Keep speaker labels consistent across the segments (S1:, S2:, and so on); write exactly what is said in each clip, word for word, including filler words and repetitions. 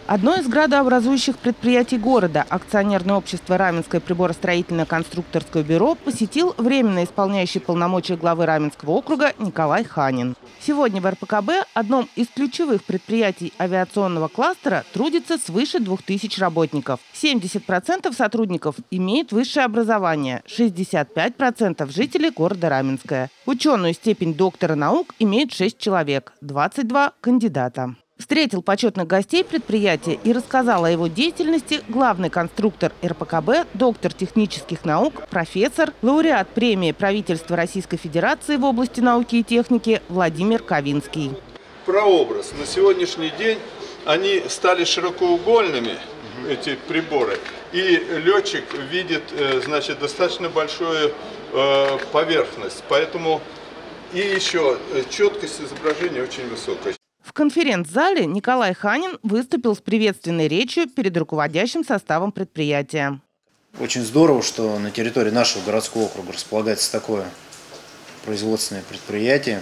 S1: Одно из градообразующих предприятий города, акционерное общество «Раменское приборостроительно-конструкторское бюро», посетил временно исполняющий полномочия главы Раменского округа Николай Ханин. Сегодня в эр пэ ка бэ, одном из ключевых предприятий авиационного кластера, трудится свыше двух тысяч работников. семьдесят процентов сотрудников имеют высшее образование, шестьдесят пять процентов жителей города Раменское. Ученую степень доктора наук имеют шесть человек, двадцать два кандидата. Встретил почетных гостей предприятия и рассказал о его деятельности главный конструктор эр пэ ка бэ, доктор технических наук, профессор, лауреат премии правительства Российской Федерации в области науки и техники Владимир Ковинский.
S2: Прообраз. На сегодняшний день они стали широкоугольными, эти приборы, и летчик видит, значит, достаточно большую поверхность, поэтому и еще четкость изображения очень высокая.
S1: В конференц-зале Николай Ханин выступил с приветственной речью перед руководящим составом предприятия.
S3: Очень здорово, что на территории нашего городского округа располагается такое производственное предприятие.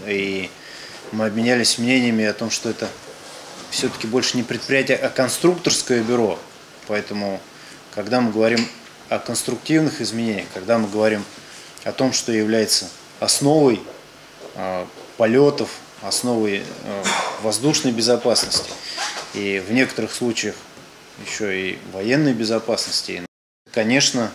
S3: И мы обменялись мнениями о том, что это все-таки больше не предприятие, а конструкторское бюро. Поэтому, когда мы говорим о конструктивных изменениях, когда мы говорим о том, что является основой э, полетов, основой воздушной безопасности и в некоторых случаях еще и военной безопасности. Конечно,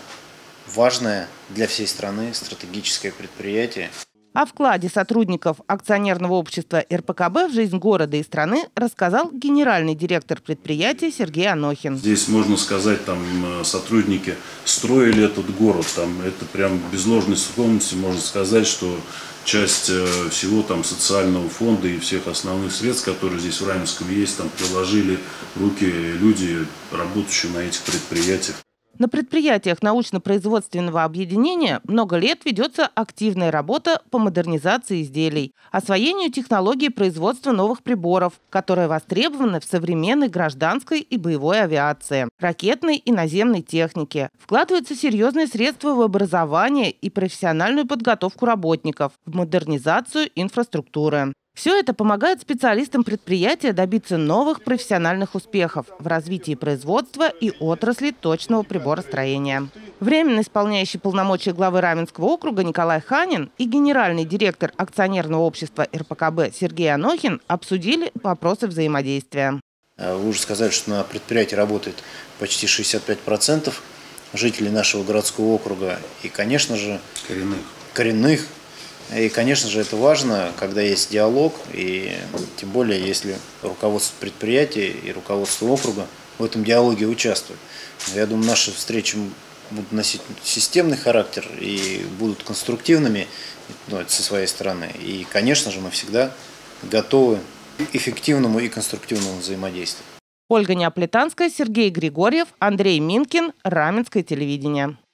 S3: важное для всей страны стратегическое предприятие.
S1: О вкладе сотрудников акционерного общества эр пэ ка бэ в жизнь города и страны рассказал генеральный директор предприятия Сергей Анохин.
S4: Здесь, можно сказать, там сотрудники строили этот город. Там, это прям без ложной скромности можно сказать, что часть всего там социального фонда и всех основных средств, которые здесь в Раменском есть, там приложили руки люди, работающие на этих предприятиях.
S1: На предприятиях научно-производственного объединения много лет ведется активная работа по модернизации изделий, освоению технологий производства новых приборов, которые востребованы в современной гражданской и боевой авиации, ракетной и наземной технике. Вкладываются серьезные средства в образование и профессиональную подготовку работников, в модернизацию инфраструктуры. Все это помогает специалистам предприятия добиться новых профессиональных успехов в развитии производства и отрасли точного приборостроения. Временно исполняющий полномочия главы Раменского округа Николай Ханин и генеральный директор акционерного общества эр пэ ка бэ Сергей Анохин обсудили вопросы взаимодействия.
S3: Вы уже сказали, что на предприятии работает почти шестьдесят пять процентов жителей нашего городского округа и, конечно же,
S4: коренных.
S3: коренных. И, конечно же, это важно, когда есть диалог, и тем более, если руководство предприятия и руководство округа в этом диалоге участвуют. Я думаю, наши встречи будут носить системный характер и будут конструктивными, ну, со своей стороны. И, конечно же, мы всегда готовы к эффективному и конструктивному взаимодействию.
S1: Ольга Неаполитанская, Сергей Григорьев, Андрей Минкин, Раменское телевидение.